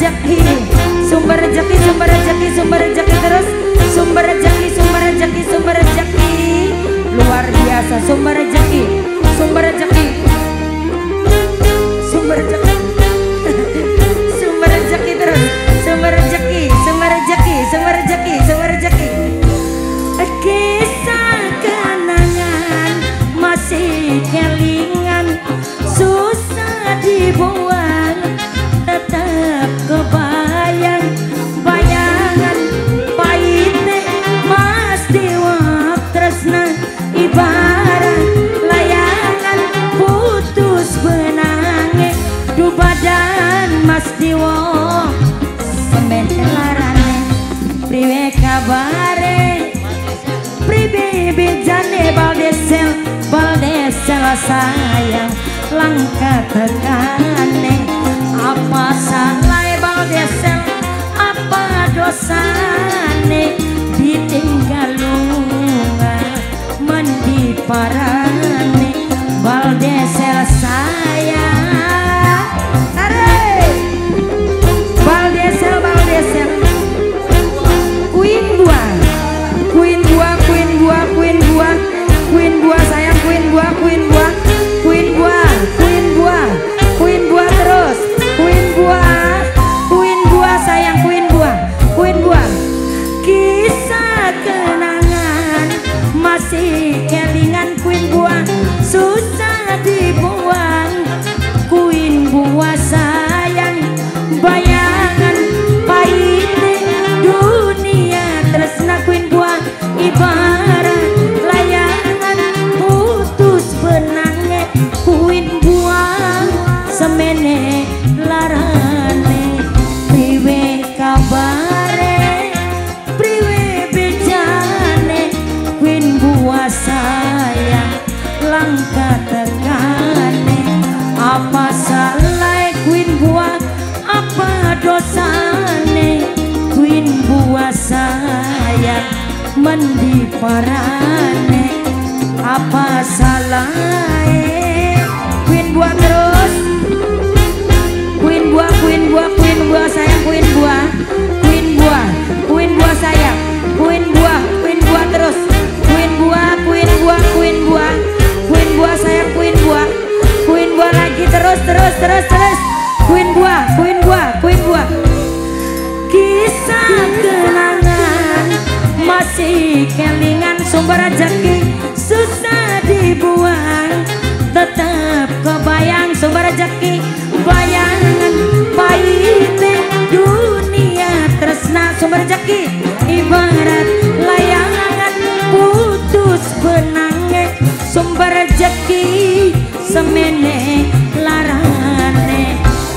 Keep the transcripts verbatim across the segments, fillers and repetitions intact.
rezeki, sumber rezeki, sumber rezeki, sumber rezeki terus, sumber rezeki, sumber rezeki, sumber rezeki, luar biasa, sumber rezeki, sumber rezeki, sumber rezeki, sumber rezeki terus, sumber rezeki, sumber rezeki, sumber rezeki, sumber rezeki. Kisah kenangan masih kelingan, susah dibuang, tetap kebayang, bayangan pahitnya mas diwak tresna, ibarat layangan putus benangnya, du badan mas diwak semen larane, priwe kabare, pribe bejane baldesel, baldesel sayang langkah tekane, apa salah baldesel, apa dosane, ditinggal lunga mendi parane, baldesel sayang, are baldesel, baldesel, queen buah, queen buah, queen buah, queen buah, queen buah sayang, queen buah, queen buah, queen buah, queen buah, queen buah terus, queen buah, queen buah sayang, queen buah, queen buah. Kisah kenangan masih kelingan, queen buah susah dibuang, queen buah sayang, bayangan pahitnya dunia tresna, queen buah ibarat layangan putus benangnya, queen buah semene larane, priwe kabare, priwe bejane, queen buah sayang langkah tekane, apa salah queen buah, apa dosane, queen buah sayang mendi parane, apa salah queen buah terus, queen buah, queen buah, queen buah sayang, queen buah, queen buah, queen buah sayang, queen buah, queen buah terus, queen buah, queen buah, queen buah, queen buah sayang, queen buah, queen buah lagi terus, terus, terus, terus, queen buah, queen buah, queen buah. Kisah kenangan masih kelingan, sumber rezeki susah dibuang, tetap kebayang, sumber rezeki bayangan pahitnya dunia tresna, sumber rezeki ibarat layangan putus benangnya, sumber rezeki semene larane,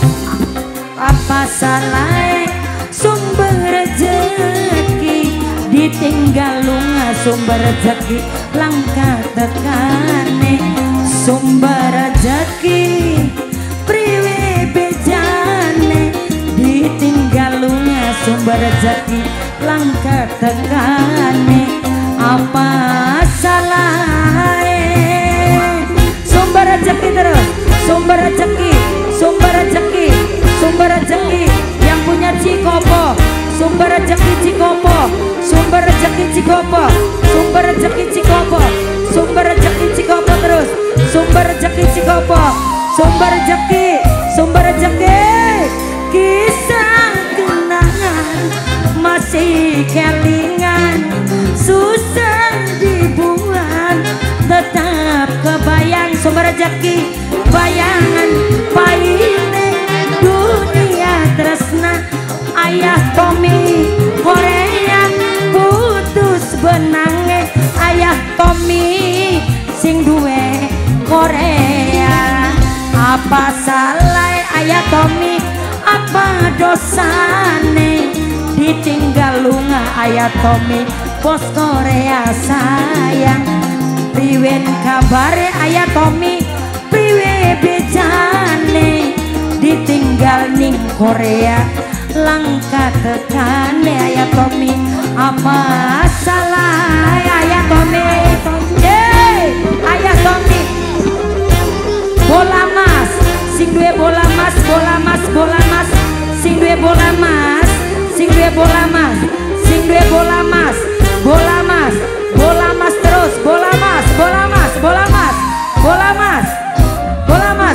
apa salah sumber rezeki, ditinggal lunga sumber rezeki langkah tekane, sumber rezeki priwe bejane, ditinggal lunga sumber rezeki langkah tekane, apa salah sumber rezeki terus, sumber rezeki, sumber rezeki, sumber rezeki yang punya Cikopo, sumber rezeki Cikopo, sumber rezeki Cikopo, sumber rezeki Cikopo, sumber rezeki Cikopo terus, sumber rezeki Cikopo, sumber rezeki, sumber rezeki. Kisah kenangan masih kelingan, susah dibuang, tetap kebayang, sumber rezeki bayangan pahitnya dunia tresna, ayah Tommy Korea putus benangnya, ayah Tommy sing duwe Korea, apa salah ayah Tommy, apa dosane, ditinggal lunga ayah Tommy bos Korea sayang, priwen kabare ayah Tommy, priwe bejane, ditinggal ning Korea langkah tekane, ayah Tommy apa salah ayah Tommy, hey, ayah Tommy bola mas, sing duwe bola mas, bola mas, bola mas, sing duwe duwe bola mas, sing duwe bola mas, sing duwe bola mas, bola mas, bola mas terus, bola mas, bola mas, bola mas, bola mas, bola mas.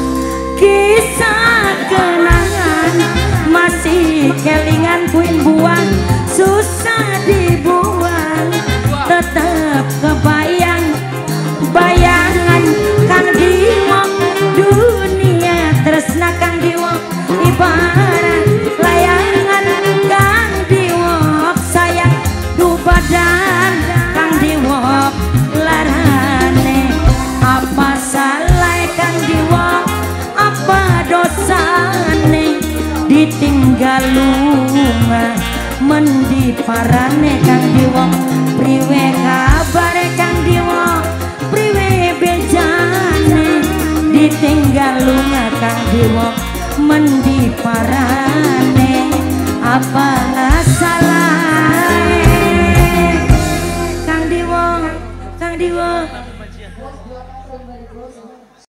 Kisah kenangan masih kelingan kuin buang, susah dibuang, tetap kebayang bayangan Kang Diwo. Dunia tresna Kang Diwo ibarat layangan Kang Diwo sayang du badan Kang Diwo larane. Apa salah Kang Diwo, apa dosane ditinggal lunga mendi parane Kang Diwo. Priwe kabare Kang Diwo, priwe bejane ditinggal lunga Kang Diwo mendi parane. Apa salah Kang Diwo, Kang Diwo.